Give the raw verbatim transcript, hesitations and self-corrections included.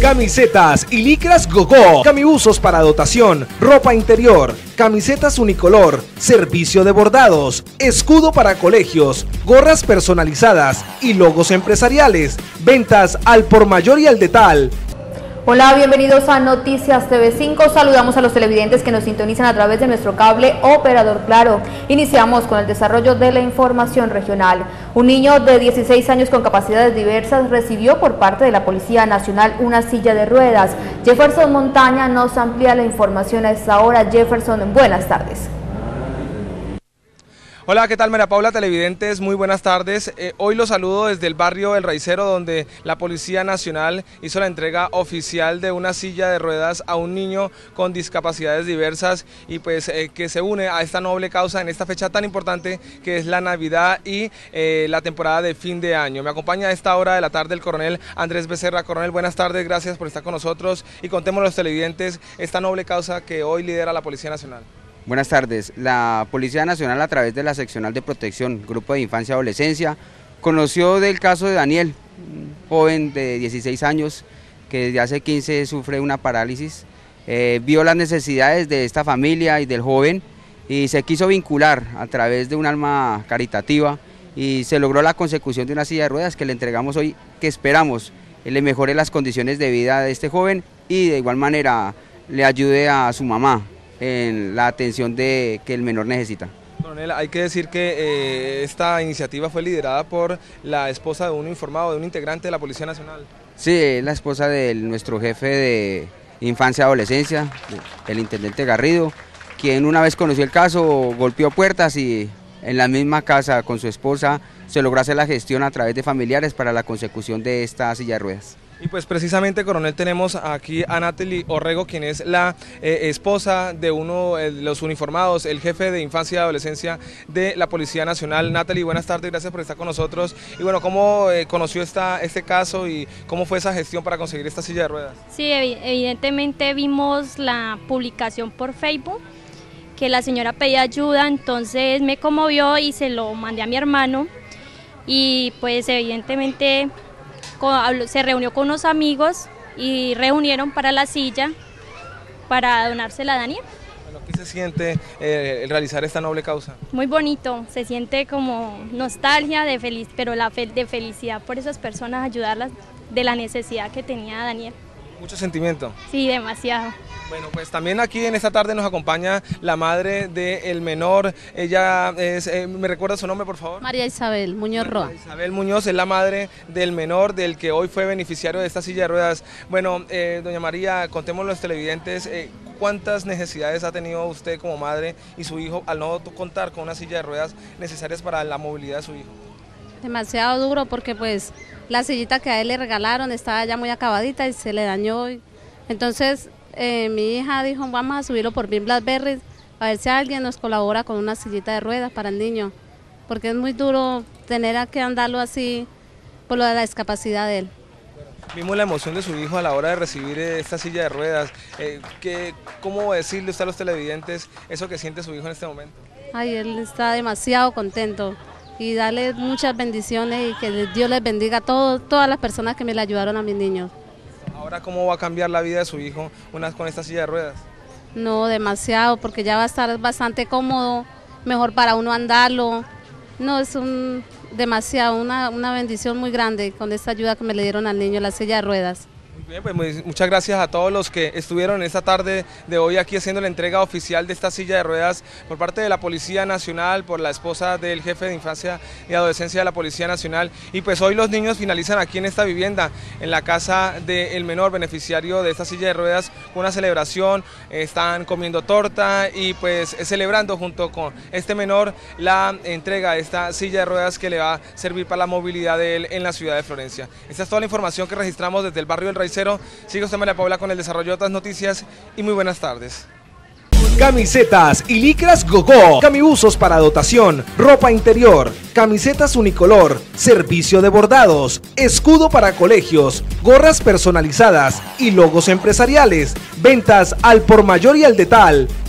Camisetas y licras Gogó, camibusos para dotación, ropa interior, camisetas unicolor, servicio de bordados, escudo para colegios, gorras personalizadas y logos empresariales, ventas al por mayor y al detal. Hola, bienvenidos a Noticias T V cinco. Saludamos a los televidentes que nos sintonizan a través de nuestro cable Operador Claro. Iniciamos con el desarrollo de la información regional. Un niño de dieciséis años con capacidades diversas recibió por parte de la Policía Nacional una silla de ruedas. Jefferson Montaña nos amplía la información a esta hora. Jefferson, buenas tardes. Hola, ¿qué tal María Paula, televidentes? Muy buenas tardes. Eh, hoy los saludo desde el barrio El Raicero, donde la Policía Nacional hizo la entrega oficial de una silla de ruedas a un niño con discapacidades diversas y pues eh, que se une a esta noble causa en esta fecha tan importante que es la Navidad y eh, la temporada de fin de año. Me acompaña a esta hora de la tarde el coronel Andrés Becerra. Coronel, buenas tardes, gracias por estar con nosotros y contemos a los televidentes esta noble causa que hoy lidera la Policía Nacional. Buenas tardes. La Policía Nacional, a través de la Seccional de Protección, Grupo de Infancia y Adolescencia, conoció del caso de Daniel, un joven de dieciséis años que desde hace quince sufre una parálisis, eh, vio las necesidades de esta familia y del joven y se quiso vincular a través de un alma caritativa y se logró la consecución de una silla de ruedas que le entregamos hoy, que esperamos le mejore las condiciones de vida de este joven y de igual manera le ayude a su mamá en la atención de que el menor necesita. Coronel, hay que decir que eh, esta iniciativa fue liderada por la esposa de un uniformado, de un integrante de la Policía Nacional. Sí, es la esposa de nuestro jefe de Infancia y Adolescencia, el intendente Garrido, quien una vez conoció el caso, golpeó puertas y en la misma casa con su esposa se logró hacer la gestión a través de familiares para la consecución de esta silla de ruedas. Y pues precisamente, coronel, tenemos aquí a Natalie Orrego, quien es la eh, esposa de uno de los uniformados, el jefe de Infancia y Adolescencia de la Policía Nacional. Natalie, buenas tardes, gracias por estar con nosotros. Y bueno, ¿cómo eh, conoció esta, este caso y cómo fue esa gestión para conseguir esta silla de ruedas? Sí, evidentemente vimos la publicación por Facebook, que la señora pedía ayuda, entonces me conmovió y se lo mandé a mi hermano y pues evidentemente se reunió con unos amigos y reunieron para la silla para donársela a Daniel. Bueno, ¿qué se siente eh, el realizar esta noble causa? Muy bonito, se siente como nostalgia de feliz, pero la fe, de felicidad por esas personas, ayudarlas de la necesidad que tenía Daniel. ¿Mucho sentimiento? Sí, demasiado. Bueno, pues también aquí en esta tarde nos acompaña la madre del menor. Ella es, eh, ¿me recuerda su nombre, por favor? María Isabel Muñoz Roa. María Isabel Muñoz es la madre del menor, del que hoy fue beneficiario de esta silla de ruedas. Bueno, eh, doña María, contemos a los televidentes, eh, ¿cuántas necesidades ha tenido usted como madre y su hijo al no contar con una silla de ruedas necesarias para la movilidad de su hijo? Demasiado duro porque pues la sillita que a él le regalaron estaba ya muy acabadita y se le dañó. Entonces eh, mi hija dijo, vamos a subirlo por Bim Blackberry a ver si alguien nos colabora con una sillita de ruedas para el niño, porque es muy duro tener que andarlo así por lo de la discapacidad de él. Vimos la emoción de su hijo a la hora de recibir esta silla de ruedas. Eh, que, ¿Cómo decirle usted a los televidentes eso que siente su hijo en este momento? Ay, él está demasiado contento y darle muchas bendiciones y que Dios les bendiga a todos, todas las personas que me le ayudaron a mis niños. Ahora, ¿cómo va a cambiar la vida de su hijo una, con esta silla de ruedas? No, demasiado, porque ya va a estar bastante cómodo, mejor para uno andarlo. No, es un demasiado, una, una bendición muy grande con esta ayuda que me le dieron al niño, la silla de ruedas. Muy bien, pues muy, muchas gracias a todos los que estuvieron en esta tarde de hoy aquí haciendo la entrega oficial de esta silla de ruedas por parte de la Policía Nacional, por la esposa del jefe de Infancia y Adolescencia de la Policía Nacional. Y pues hoy los niños finalizan aquí en esta vivienda, en la casa del menor beneficiario de esta silla de ruedas, con una celebración, están comiendo torta y pues celebrando junto con este menor la entrega de esta silla de ruedas que le va a servir para la movilidad de él en la ciudad de Florencia. Esta es toda la información que registramos desde el barrio del Raicero. Sigue usted, María Paula, con el desarrollo de otras noticias y muy buenas tardes. Camisetas y licras Gogó, camibusos para dotación, ropa interior, camisetas unicolor, servicio de bordados, escudo para colegios, gorras personalizadas y logos empresariales, ventas al por mayor y al detal.